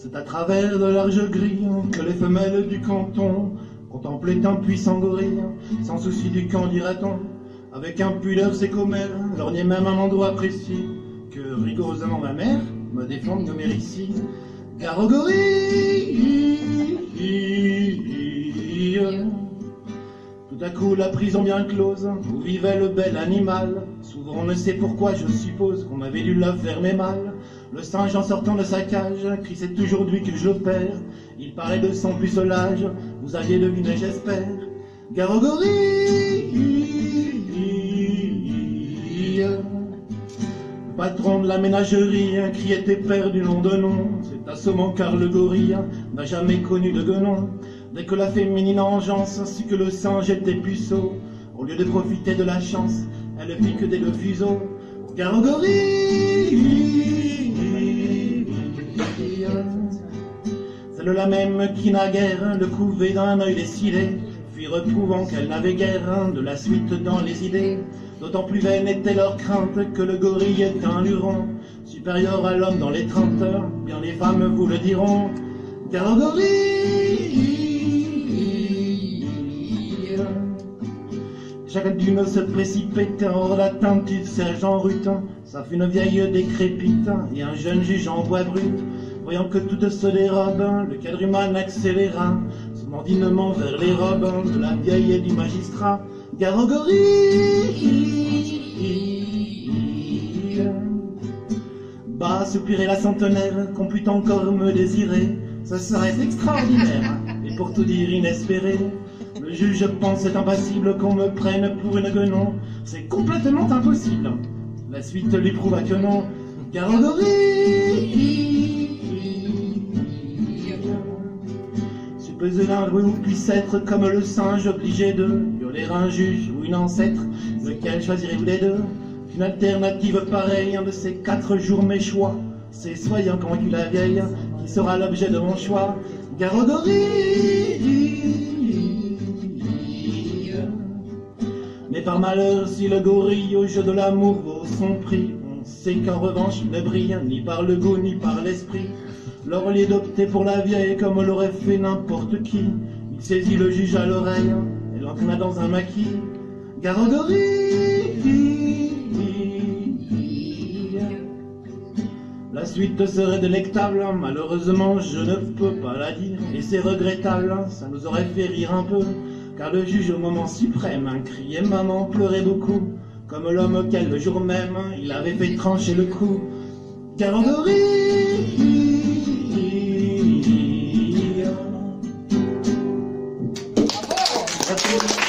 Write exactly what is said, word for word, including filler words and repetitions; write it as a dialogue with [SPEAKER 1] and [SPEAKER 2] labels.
[SPEAKER 1] C'est à travers de larges grilles que les femelles du canton contemplaient un puissant gorille, sans souci du camp, dira-t-on. Avec impudeur ses commères, lorgnait même un endroit précis, que rigoureusement ma mère me défend de nommer ici. Gare au gorille. Tout à coup la prison bien close, où vivait le bel animal. Souvent on ne sait pourquoi, je suppose qu'on avait dû la fermer mal. Le singe en sortant de sa cage, crie c'est aujourd'hui que je le perds. Il paraît de son pucelage, vous aviez deviné j'espère. Gare au gorille. Le patron de la ménagerie criait père du nom de nom. C'est assommant car le gorille n'a jamais connu de guenon. Dès que la féminine engeance ainsi que le singe était puceau, au lieu de profiter de la chance, elle pique dès le fuseau. Gare au gorille. Celle-là même qui naguère le couvait d'un œil décidé, puis retrouvant qu'elle n'avait guère de la suite dans les idées. D'autant plus vaine était leur crainte que le gorille est un luron, supérieur à l'homme dans les trente heures, bien les femmes vous le diront. Gare au gorille. Chaque dune se précipite hors d'atteinte du sergent Rutin. Ça fait une vieille décrépite et un jeune juge en bois brut. Voyant que tout se dérobe, le quadruman accéléra son endinement vers les robes de la vieille et du magistrat. Gare au gorille. Bah, soupirait la centenaire, qu'on pût encore me désirer. Ce serait extraordinaire, et pour tout dire inespéré. Le juge pense c'est impassible qu'on me prenne pour une guenon. C'est complètement impossible. La suite lui prouva que non. Gare au gorille. Supposez l'un ou puisse être comme le singe obligé de violer un juge ou une ancêtre. Lequel choisirez-vous des deux? Une alternative pareille, un de ces quatre jours mes choix. C'est soyant convaincu la vieille qui sera l'objet de mon choix. Gare au gorille. Mais par malheur, si le gorille au jeu de l'amour vaut son prix, on sait qu'en revanche il ne brille ni par le goût ni par l'esprit. Lors au lieu d'opter pour la vieille comme l'aurait fait n'importe qui, il saisit le juge à l'oreille et l'entraîna dans un maquis. Gare au gorille. La suite serait délectable, malheureusement je ne peux pas la dire, et c'est regrettable, ça nous aurait fait rire un peu. Car le juge au moment suprême criait maman, pleurait beaucoup, comme l'homme auquel le jour même il avait fait trancher le cou. Gare au gorille.